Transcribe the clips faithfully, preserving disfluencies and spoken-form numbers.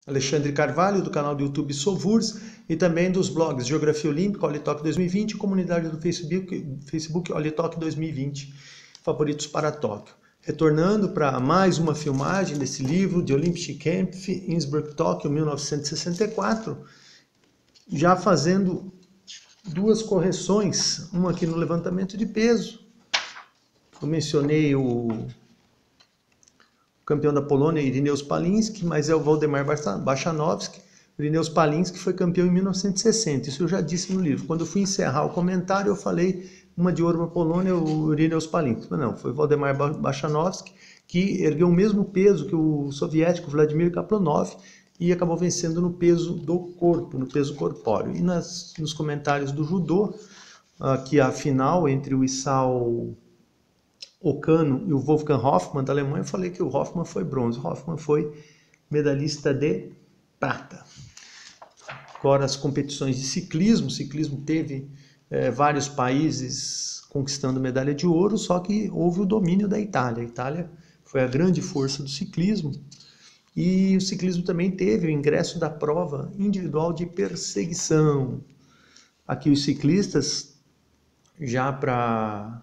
Alexandre Carvalho, do canal do YouTube Sovurs, e também dos blogs Geografia Olímpica, Olitoque dois mil e vinte, e comunidade do Facebook, Facebook Olitoque dois mil e vinte, favoritos para Tóquio. Retornando para mais uma filmagem desse livro de Olympische Kämpfe, Innsbruck, Tóquio, mil novecentos e sessenta e quatro, já fazendo duas correções, uma aqui no levantamento de peso. Eu mencionei o campeão da Polônia, Irineu Spalinski, mas é o Waldemar Bachanowski. Irineu Spalinski foi campeão em mil novecentos e sessenta, isso eu já disse no livro. Quando eu fui encerrar o comentário, eu falei uma de ouro para a Polônia, o Irineu Spalinski. Mas não, foi o Waldemar Bachanowski, que ergueu o mesmo peso que o soviético Vladimir Kaplonov e acabou vencendo no peso do corpo, no peso corpóreo. E nas, nos comentários do judô, aqui a final entre o Isao Okano e o Wolfgang Hoffmann da Alemanha, eu falei que o Hoffmann foi bronze, o Hoffmann foi medalhista de prata. Agora as competições de ciclismo, o ciclismo teve é, vários países conquistando medalha de ouro, só que houve o domínio da Itália. A Itália foi a grande força do ciclismo e o ciclismo também teve o ingresso da prova individual de perseguição. Aqui os ciclistas já para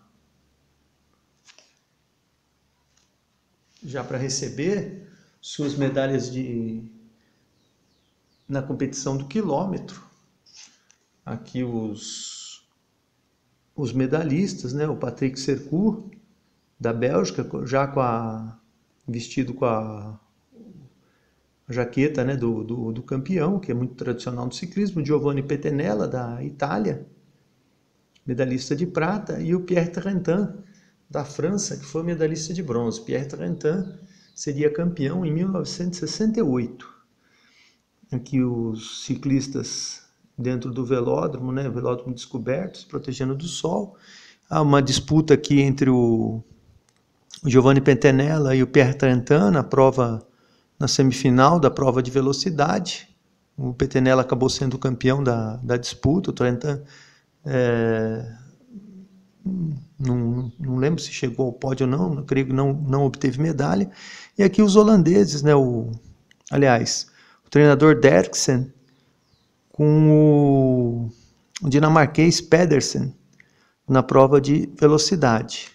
já para receber suas medalhas de na competição do quilômetro. Aqui os os medalhistas, né? O Patrick Sercourt da Bélgica, já com a vestido com a, a jaqueta, né, do, do, do campeão, que é muito tradicional do ciclismo, Giovanni Pettenella da Itália, medalhista de prata, e o Pierre Trentin da França, que foi medalhista de bronze. Pierre Trentin seria campeão em mil novecentos e sessenta e oito. Aqui os ciclistas dentro do velódromo, né, velódromo descoberto, se protegendo do sol. Há uma disputa aqui entre o Giovanni Pettenella e o Pierre Trentin na prova, na semifinal da prova de velocidade. O Pettenella acabou sendo o campeão da, da disputa, o Trentin é, Não, não lembro se chegou ao pódio ou não, creio que não, não obteve medalha. E aqui os holandeses, né, o, aliás, o treinador Derksen com o, o dinamarquês Pedersen na prova de velocidade.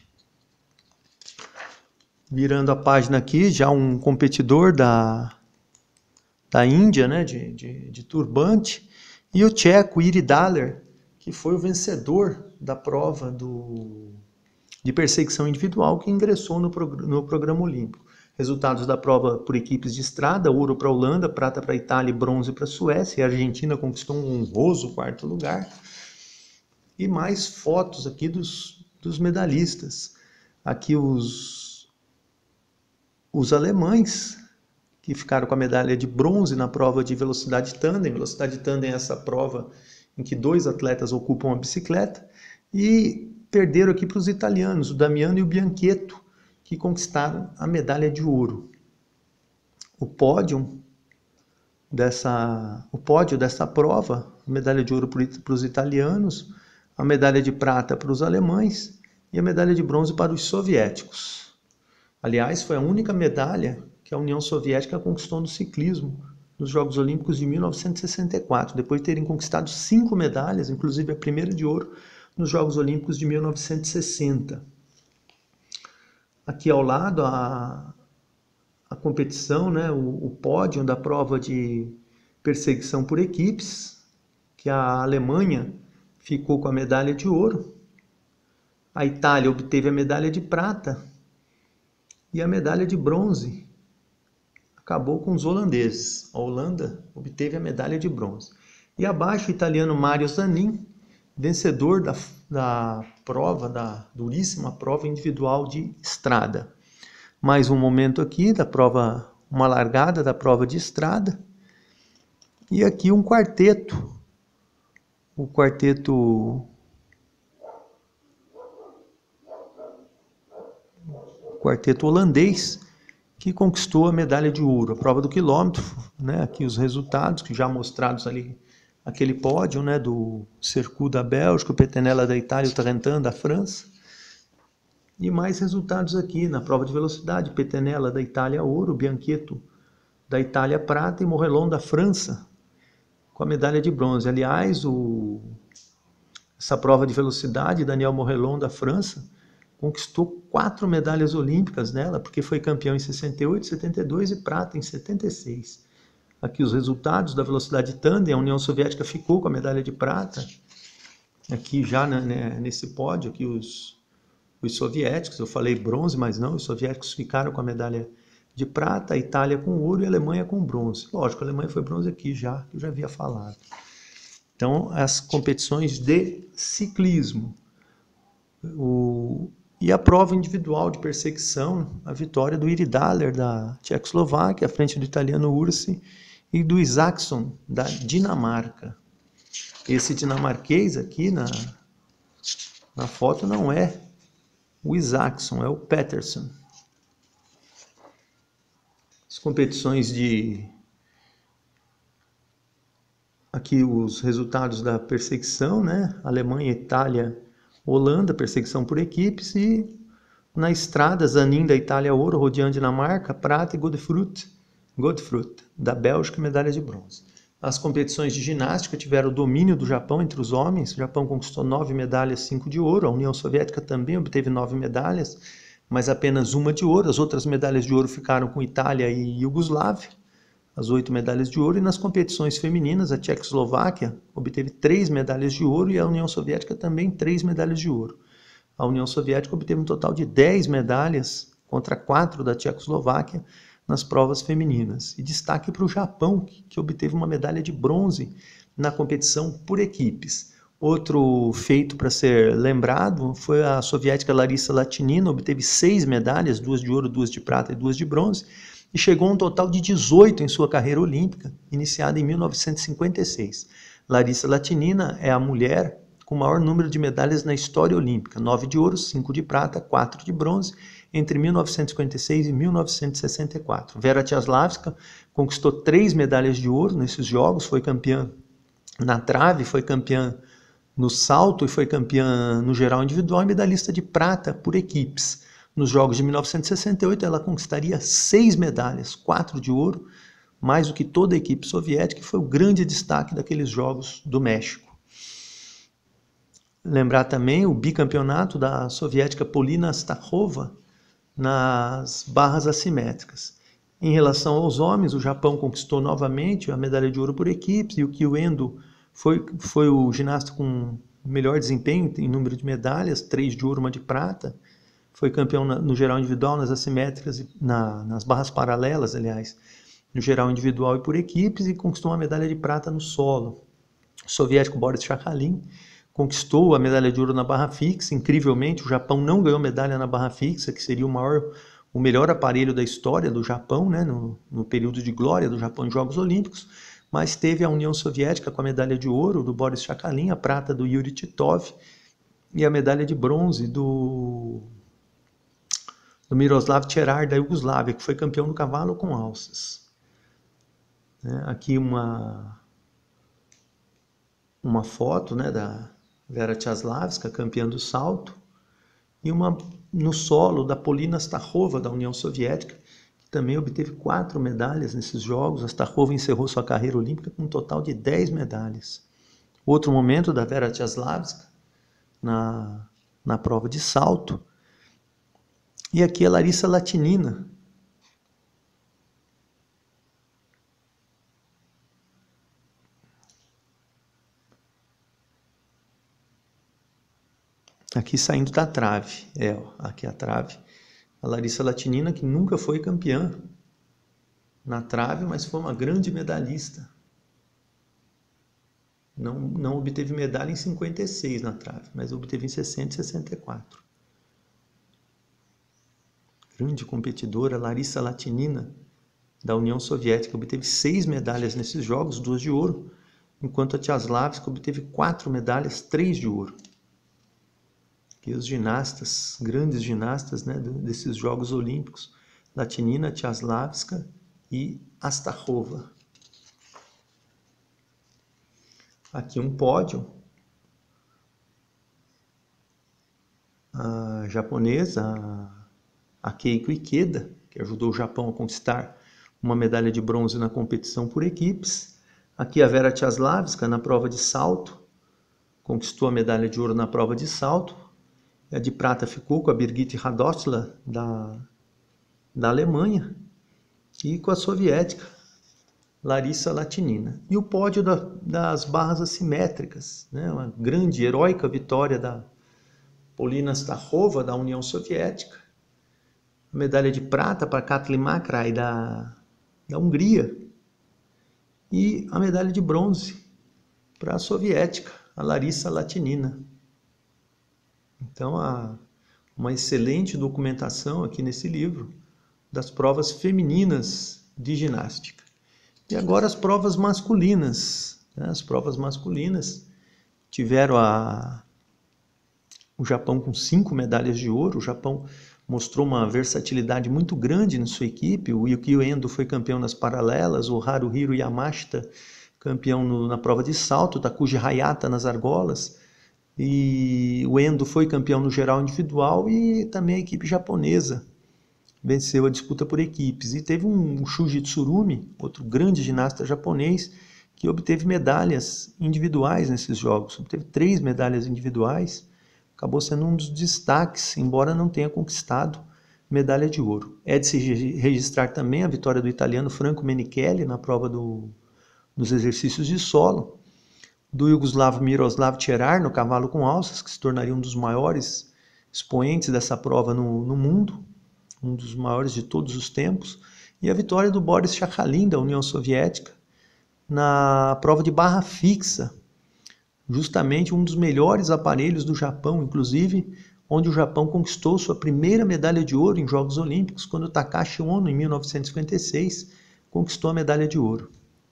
Virando a página aqui, já um competidor da, da Índia, né, de, de, de turbante, e o tcheco Iri Daler, que foi o vencedor da prova do, de perseguição individual que ingressou no, prog no programa olímpico. Resultados da prova por equipes de estrada: ouro para a Holanda, prata para a Itália e bronze para a Suécia. E a Argentina conquistou um honroso quarto lugar. E mais fotos aqui dos, dos medalhistas. Aqui os, os alemães, que ficaram com a medalha de bronze na prova de velocidade tandem. Velocidade tandem é essa prova em que dois atletas ocupam a bicicleta, e perderam aqui para os italianos, o Damiano e o Bianchetto, que conquistaram a medalha de ouro. O pódio dessa, o pódio dessa prova, a medalha de ouro para os italianos, a medalha de prata para os alemães e a medalha de bronze para os soviéticos. Aliás, foi a única medalha que a União Soviética conquistou no ciclismo nos Jogos Olímpicos de mil novecentos e sessenta e quatro, depois de terem conquistado cinco medalhas, inclusive a primeira de ouro, nos Jogos Olímpicos de mil novecentos e sessenta. Aqui ao lado a, a competição, né, o, o pódio da prova de perseguição por equipes, que a Alemanha ficou com a medalha de ouro, a Itália obteve a medalha de prata e a medalha de bronze acabou com os holandeses. A Holanda obteve a medalha de bronze. E abaixo o italiano Mario Zanin, vencedor da, da prova, da duríssima prova individual de estrada. Mais um momento aqui da prova, uma largada da prova de estrada. E aqui um quarteto, o quarteto o quarteto holandês, que conquistou a medalha de ouro, a prova do quilômetro, né? Aqui os resultados que já mostrados ali, aquele pódio, né, do Sercourt da Bélgica, o Pettenella da Itália, o Trentin da França. E mais resultados aqui na prova de velocidade: Pettenella da Itália ouro, Bianchetto da Itália prata e Morellon da França com a medalha de bronze. Aliás, o, essa prova de velocidade, Daniel Morellon da França conquistou quatro medalhas olímpicas nela, porque foi campeão em sessenta e oito, setenta e dois e prata em setenta e seis. Aqui os resultados da velocidade tandem, a União Soviética ficou com a medalha de prata. Aqui já né, nesse pódio, aqui os, os soviéticos, eu falei bronze, mas não, os soviéticos ficaram com a medalha de prata, a Itália com ouro e a Alemanha com bronze. Lógico, a Alemanha foi bronze aqui já, que eu já havia falado. Então, as competições de ciclismo. O, e a prova individual de perseguição, a vitória do Iridalер da Tchecoslováquia, à frente do italiano Ursi, e do Isaksson da Dinamarca. Esse dinamarquês aqui na, na foto não é o Isaksson, é o Peterson. As competições de... Aqui os resultados da perseguição, né? Alemanha, Itália, Holanda, perseguição por equipes, e na estrada, Zanin da Itália, ouro, Rodian, Dinamarca, prata, e Godefroot, Godefroot da Bélgica, medalha de bronze. As competições de ginástica tiveram o domínio do Japão entre os homens. O Japão conquistou nove medalhas, cinco de ouro. A União Soviética também obteve nove medalhas, mas apenas uma de ouro. As outras medalhas de ouro ficaram com Itália e Iugoslávia, as oito medalhas de ouro. E nas competições femininas, a Tchecoslováquia obteve três medalhas de ouro e a União Soviética também três medalhas de ouro. A União Soviética obteve um total de dez medalhas contra quatro da Tchecoslováquia nas provas femininas. E destaque para o Japão, que obteve uma medalha de bronze na competição por equipes. Outro feito para ser lembrado foi a soviética Larissa Latynina, obteve seis medalhas, duas de ouro, duas de prata e duas de bronze, e chegou a um total de dezoito em sua carreira olímpica, iniciada em mil novecentos e cinquenta e seis. Larissa Latynina é a mulher com o maior número de medalhas na história olímpica, nove de ouro, cinco de prata, quatro de bronze, entre mil novecentos e cinquenta e seis e mil novecentos e sessenta e quatro. Vera Tchaslavska conquistou três medalhas de ouro nesses jogos, foi campeã na trave, foi campeã no salto e foi campeã no geral individual e medalhista de prata por equipes. Nos Jogos de mil novecentos e sessenta e oito ela conquistaria seis medalhas, quatro de ouro, mais do que toda a equipe soviética, e foi o grande destaque daqueles Jogos do México. Lembrar também o bicampeonato da soviética Polina Stachova nas barras assimétricas. Em relação aos homens, o Japão conquistou novamente a medalha de ouro por equipes, e o Kyu Endo foi, foi o ginasta com melhor desempenho em número de medalhas, três de ouro, uma de prata. Foi campeão na, no geral individual, nas assimétricas, na, nas barras paralelas, aliás, no geral individual e por equipes, e conquistou uma medalha de prata no solo. O soviético Boris Shakhalin conquistou a medalha de ouro na barra fixa. Incrivelmente, o Japão não ganhou medalha na barra fixa, que seria o maior, o melhor aparelho da história do Japão, né, no, no período de glória do Japão em Jogos Olímpicos, mas teve a União Soviética com a medalha de ouro do Boris Shakhalin, a prata do Yuri Titov e a medalha de bronze do, do Miroslav Cerar da Iugoslávia, que foi campeão do cavalo com alças. É, aqui uma, uma foto, né, da Vera Tchaslavska, campeã do salto, e uma no solo da Polina Stachova, da União Soviética, que também obteve quatro medalhas nesses jogos. A Stachova encerrou sua carreira olímpica com um total de dez medalhas. Outro momento da Vera Tchaslavska, na, na prova de salto. E aqui a Larissa Latynina, aqui saindo da trave, é, aqui a trave. A Larissa Latynina, que nunca foi campeã na trave, mas foi uma grande medalhista. Não, não obteve medalha em cinquenta e seis na trave, mas obteve em sessenta e sessenta e quatro. Grande competidora, Larissa Latynina, da União Soviética, obteve seis medalhas nesses jogos, duas de ouro, enquanto a Tchaslavska obteve quatro medalhas, três de ouro. E os ginastas, grandes ginastas, né, desses Jogos Olímpicos, Latynina, Tchaslavska e Astachova. Aqui um pódio. A japonesa, a Keiko Ikeda, que ajudou o Japão a conquistar uma medalha de bronze na competição por equipes. Aqui a Vera Ciaslavska na prova de salto, conquistou a medalha de ouro na prova de salto. A de prata ficou com a Birgitte Radossler da, da Alemanha e com a soviética Larissa Latynina. E o pódio da, das barras assimétricas, né? Uma grande, heróica vitória da Polina Stachova, da União Soviética. A medalha de prata para Katlin Makrai, da, da Hungria. E a medalha de bronze para a soviética, a Larissa Latynina. Então, há uma excelente documentação aqui nesse livro das provas femininas de ginástica. E agora as provas masculinas. Né? As provas masculinas tiveram a... o Japão com cinco medalhas de ouro. O Japão mostrou uma versatilidade muito grande na sua equipe. O Yukio Endo foi campeão nas paralelas, o Haruhiro Yamashita campeão no, na prova de salto, Takuji Hayata nas argolas, e o Endo foi campeão no geral individual, e também a equipe japonesa venceu a disputa por equipes. E teve um Shuji Tsurumi, outro grande ginasta japonês, que obteve medalhas individuais nesses jogos. Obteve três medalhas individuais, acabou sendo um dos destaques, embora não tenha conquistado medalha de ouro. É de se registrar também a vitória do italiano Franco Menichelli na prova do, dos exercícios de solo, do iugoslavo Miroslav Cerar no cavalo com alças, que se tornaria um dos maiores expoentes dessa prova no, no mundo, um dos maiores de todos os tempos, e a vitória do Boris Shakhalin, da União Soviética, na prova de barra fixa, justamente um dos melhores aparelhos do Japão, inclusive onde o Japão conquistou sua primeira medalha de ouro em Jogos Olímpicos, quando Takashi Ono, em mil novecentos e cinquenta e seis, conquistou a medalha de ouro.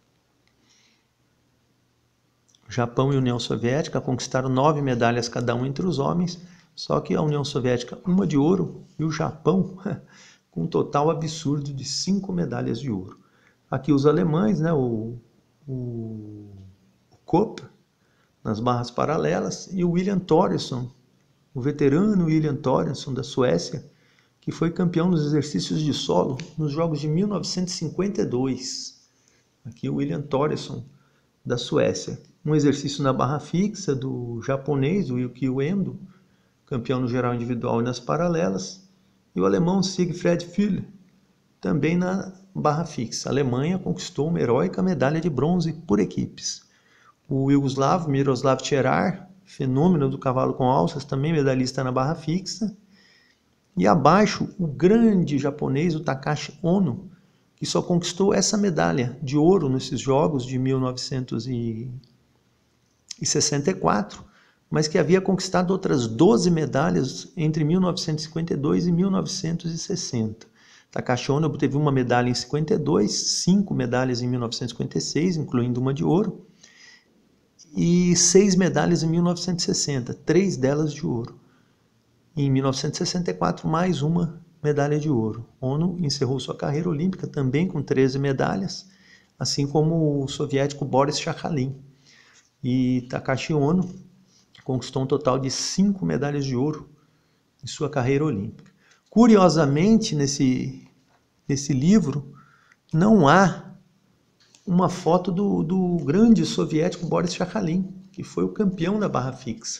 O Japão e a União Soviética conquistaram nove medalhas cada um entre os homens, só que a União Soviética uma de ouro e o Japão com um total absurdo de cinco medalhas de ouro. Aqui os alemães, né, o, o, o Kopp nas barras paralelas, e o William Thoresson, o veterano William Thoresson da Suécia, que foi campeão nos exercícios de solo nos Jogos de mil novecentos e cinquenta e dois. Aqui o William Thoresson da Suécia. Um exercício na barra fixa do japonês, o Yukio Endo, campeão no geral individual e nas paralelas, e o alemão Siegfried Fülle, também na barra fixa. A Alemanha conquistou uma heróica medalha de bronze por equipes. O iugoslavo Miroslav Cerar, fenômeno do cavalo com alças, também medalhista na barra fixa. E abaixo, o grande japonês, o Takashi Ono, que só conquistou essa medalha de ouro nesses Jogos de mil novecentos e sessenta e quatro, mas que havia conquistado outras doze medalhas entre mil novecentos e cinquenta e dois e mil novecentos e sessenta. Takashi Ono obteve uma medalha em cinquenta e dois, cinco medalhas em mil novecentos e cinquenta e seis, incluindo uma de ouro, e seis medalhas em mil novecentos e sessenta, três delas de ouro. Em mil novecentos e sessenta e quatro, mais uma medalha de ouro. Ono encerrou sua carreira olímpica também com treze medalhas, assim como o soviético Boris Shakhalin. E Takashi Ono conquistou um total de cinco medalhas de ouro em sua carreira olímpica. Curiosamente, nesse, nesse livro, não há uma foto do, do grande soviético Boris Shakhalin, que foi o campeão da barra fixa.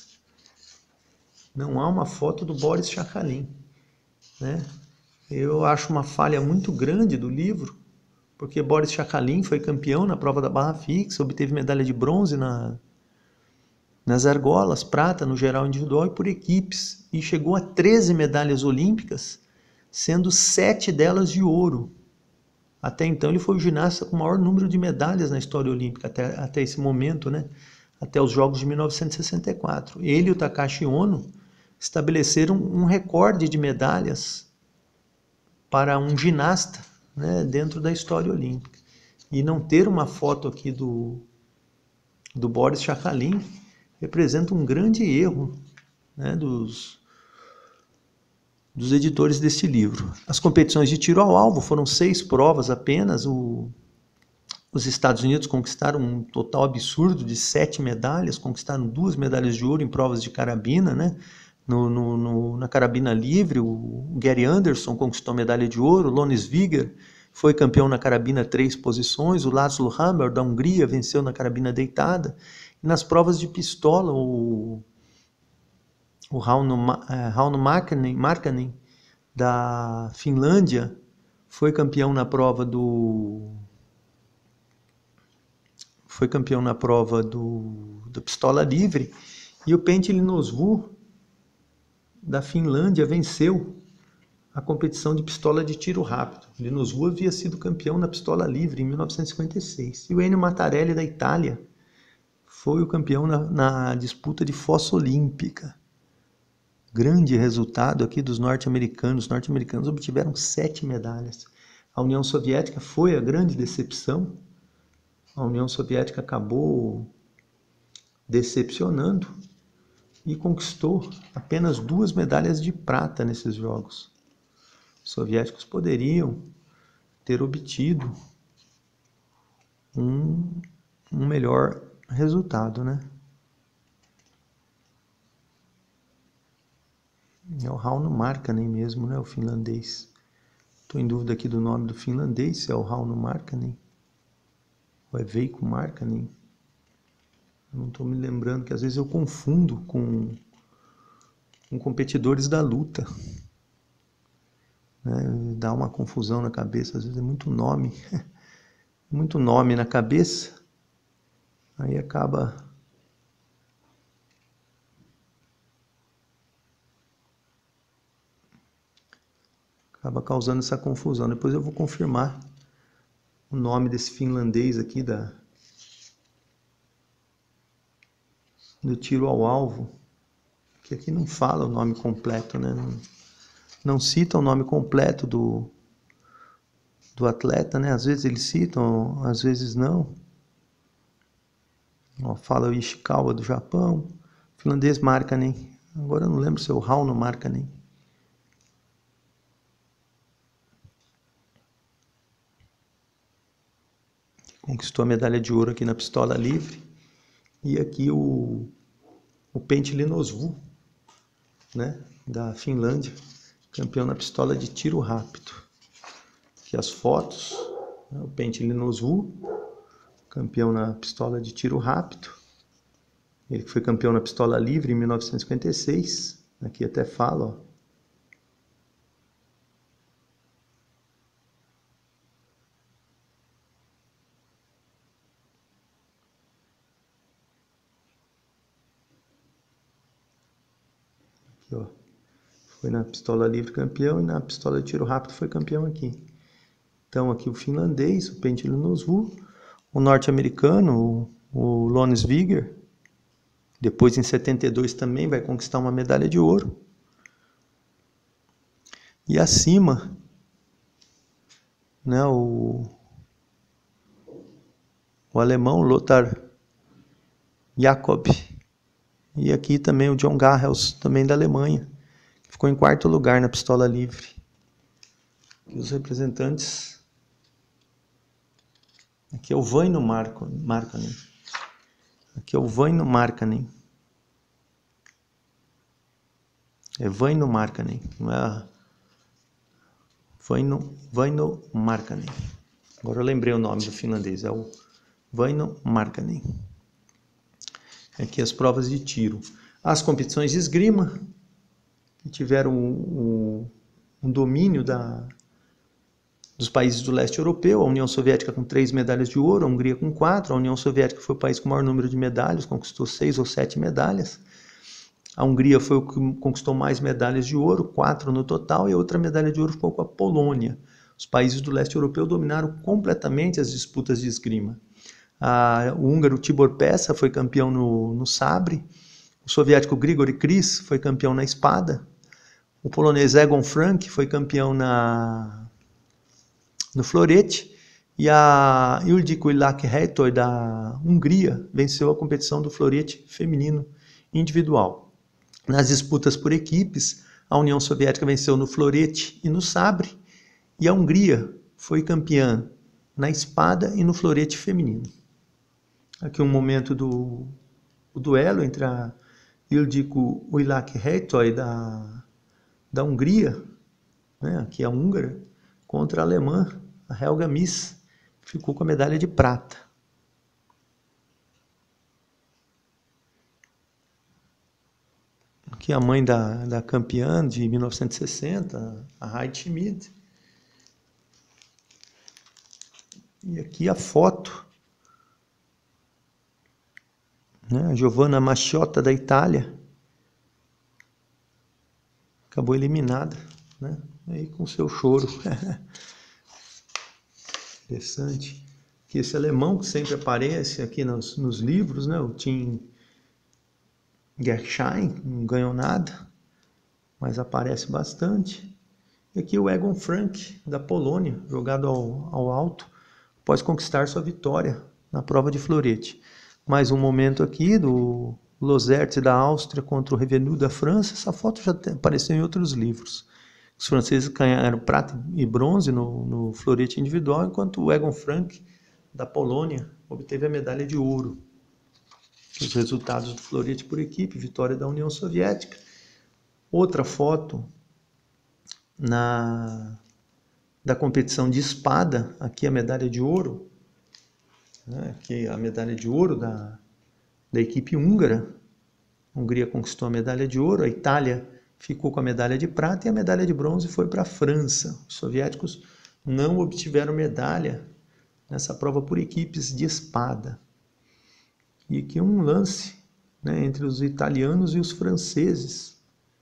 Não há uma foto do Boris Shakhalin, né? Eu acho uma falha muito grande do livro, porque Boris Shakhalin foi campeão na prova da barra fixa, obteve medalha de bronze na, nas argolas, prata no geral individual e por equipes, e chegou a treze medalhas olímpicas, sendo sete delas de ouro. Até então ele foi o ginasta com o maior número de medalhas na história olímpica, até, até esse momento, né? Até os Jogos de mil novecentos e sessenta e quatro. Ele e o Takashi Ono estabeleceram um recorde de medalhas para um ginasta, né, dentro da história olímpica. E não ter uma foto aqui do, do Boris Shakhalin representa um grande erro, né, dos, dos editores deste livro. As competições de tiro ao alvo foram seis provas apenas. O, os Estados Unidos conquistaram um total absurdo de sete medalhas, conquistaram duas medalhas de ouro em provas de carabina, né? No, no, no, na carabina livre, o Gary Anderson conquistou a medalha de ouro, o Lone Sviger foi campeão na carabina três posições. O László Hammer, da Hungria, venceu na carabina deitada. E nas provas de pistola, o, o Rauno, é, Rauno Markkanen, Markkanen, da Finlândia, foi campeão na prova do... Foi campeão na prova do, da pistola livre. E o Pentti Linosvu, da Finlândia, venceu a competição de pistola de tiro rápido. Linosvu havia sido campeão na pistola livre em mil novecentos e cinquenta e seis. E o Ennio Mattarelli, da Itália, foi o campeão na, na disputa de fossa olímpica. Grande resultado aqui dos norte-americanos. Os norte-americanos obtiveram sete medalhas. A União Soviética foi a grande decepção. A União Soviética acabou decepcionando e conquistou apenas duas medalhas de prata nesses jogos. Os soviéticos poderiam ter obtido um, um melhor resultado, né? É o Rauno Markkanen mesmo, né? O finlandês. Estou em dúvida aqui do nome do finlandês, se é o Rauno Markkanen ou é Veikko Markkanen. Não estou me lembrando, que às vezes eu confundo com, com competidores da luta. Né? Dá uma confusão na cabeça, às vezes é muito nome, muito nome na cabeça, aí acaba acaba causando essa confusão. Depois eu vou confirmar o nome desse finlandês aqui da do tiro ao alvo, que aqui não fala o nome completo, né? Não, não cita o nome completo do, do atleta, né? Às vezes eles citam, às vezes não. Ó, fala o Ishikawa do Japão, finlandês Markkanen. Agora eu não lembro se é o Rauno Markkanen. Conquistou a medalha de ouro aqui na pistola livre. E aqui o, o Pentti Linosvu, né, da Finlândia, campeão na pistola de tiro rápido. Aqui as fotos, né, o Pentti Linosvu, campeão na pistola de tiro rápido. Ele foi campeão na pistola livre em mil novecentos e cinquenta e seis. Aqui até fala, ó. Aqui, ó. Foi na pistola livre campeão e na pistola de tiro rápido foi campeão aqui. Então aqui o finlandês, o Pentti Linosvu, o norte-americano, o, o Lone Sviger, depois em setenta e dois também vai conquistar uma medalha de ouro. E acima, né, o, o alemão Lothar Jakob. E aqui também o John Garrels, também da Alemanha, que ficou em quarto lugar na pistola livre. Aqui os representantes. Aqui é o Väinö Markkanen. Aqui é o Väinö Markkanen. É Väinö Markkanen, não é a... Väinö, Väinö Markkanen. Agora eu lembrei o nome do finlandês, é o Väinö Markkanen. Aqui as provas de tiro. As competições de esgrima, que tiveram um, um domínio da, dos países do leste europeu, a União Soviética com três medalhas de ouro, a Hungria com quatro, a União Soviética foi o país com o maior número de medalhas, conquistou seis ou sete medalhas. A Hungria foi o que conquistou mais medalhas de ouro, quatro no total, e a outra medalha de ouro ficou com a Polônia. Os países do leste europeu dominaram completamente as disputas de esgrima. Ah, o húngaro Tibor Pesa foi campeão no, no sabre, o soviético Grigori Kris foi campeão na espada, o polonês Egon Frank foi campeão na, no florete, e a Ildikó Ilák-Hely da Hungria venceu a competição do florete feminino individual. Nas disputas por equipes, a União Soviética venceu no florete e no sabre, e a Hungria foi campeã na espada e no florete feminino. Aqui um momento do o duelo entre a Ildikó Ilák-Hely da, da Hungria, né, aqui a húngara, contra a alemã, a a Helga Miss ficou com a medalha de prata. Aqui a mãe da, da campeã de mil novecentos e sessenta, a Heidi Schmid. E aqui a foto, né? A Giovanna Masciotta da Itália. Acabou eliminada, né? Aí com seu choro. Interessante. Que esse alemão que sempre aparece aqui nos, nos livros, né? O Tim Gerschein, não ganhou nada, mas aparece bastante. E aqui o Egon Frank, da Polônia, jogado ao, ao alto, após conquistar sua vitória na prova de florete. Mais um momento aqui do Lozerte da Áustria contra o Revenu da França. Essa foto já apareceu em outros livros. Os franceses ganharam prata e bronze no, no florete individual, enquanto o Egon Frank, da Polônia, obteve a medalha de ouro. Os resultados do florete por equipe, vitória da União Soviética. Outra foto na, da competição de espada, aqui a medalha de ouro, né? Aqui a medalha de ouro da, da equipe húngara. A Hungria conquistou a medalha de ouro, a Itália ficou com a medalha de prata e a medalha de bronze foi para a França. Os soviéticos não obtiveram medalha nessa prova por equipes de espada. E aqui um lance, né, entre os italianos e os franceses.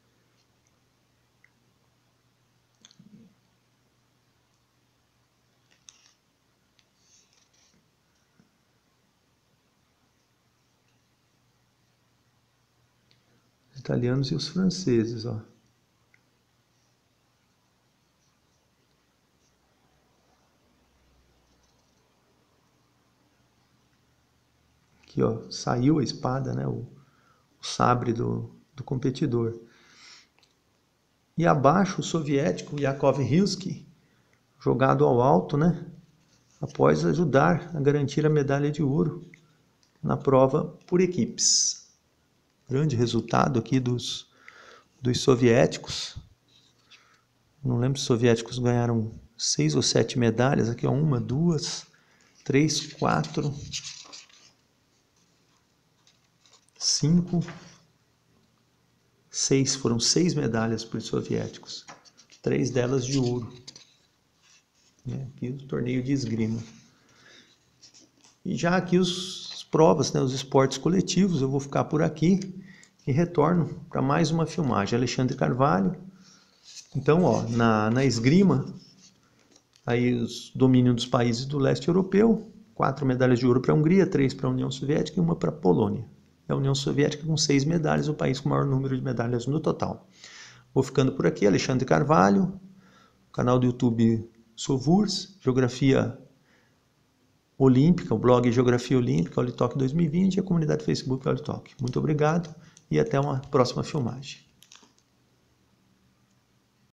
Os italianos e os franceses, ó. Aqui, ó, saiu a espada, né, o, o sabre do, do competidor. E abaixo o soviético Yakov Rilsky, jogado ao alto, né, após ajudar a garantir a medalha de ouro na prova por equipes. Grande resultado aqui dos, dos soviéticos. Não lembro se os soviéticos ganharam seis ou sete medalhas. Aqui, ó, uma, duas, três, quatro... Cinco, seis, foram seis medalhas para os soviéticos, três delas de ouro. É, aqui o torneio de esgrima. E já aqui os, as provas, né, os esportes coletivos, eu vou ficar por aqui e retorno para mais uma filmagem. Alexandre Carvalho. Então, ó, na, na esgrima, aí os domínios dos países do leste europeu, quatro medalhas de ouro para a Hungria, três para a União Soviética e uma para a Polônia. A União Soviética com seis medalhas, o país com o maior número de medalhas no total. Vou ficando por aqui, Alexandre Carvalho, canal do YouTube Sovurs, Geografia Olímpica, o blog Geografia Olímpica, Olitoque dois mil e vinte e a comunidade Facebook Olitoque. Muito obrigado e até uma próxima filmagem.